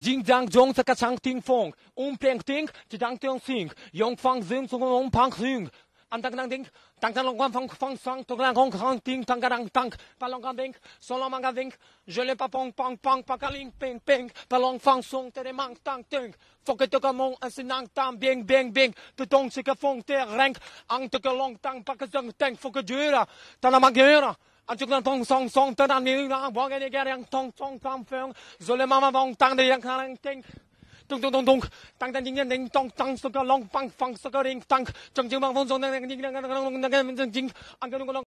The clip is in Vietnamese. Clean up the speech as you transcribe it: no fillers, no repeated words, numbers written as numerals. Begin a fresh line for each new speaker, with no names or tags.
Jing Dang Jong sa kasang ting fong. Peng ting, jidang tiong sing. Yong fang zing sung pang sing. Antang nang ding, tang tang long fang fang sang, tong lang hong hong ting, tang garang tang, palong gang ding, solo manga ding, je le pa pong pong pong, pakaling ping ping, palong fang song, tere mang tang ting, fokke te kamong, en sinang tam, bing bing bing, te tong sika fong ter renk, ang te long tang, pakazang tang, fokke jura, tanamagera. Anjuk lang tong song song, tanang na, wang ene gerang tong tong tam feng, zole mama vong tang de yang kalang ting. Tung tung tung tung, tang tang ding ding tong tang suka long pang fang suka ring tang, jeng jeng bang fong song ding ding ding ding ding ding ding ding ding ding ding ding ding ding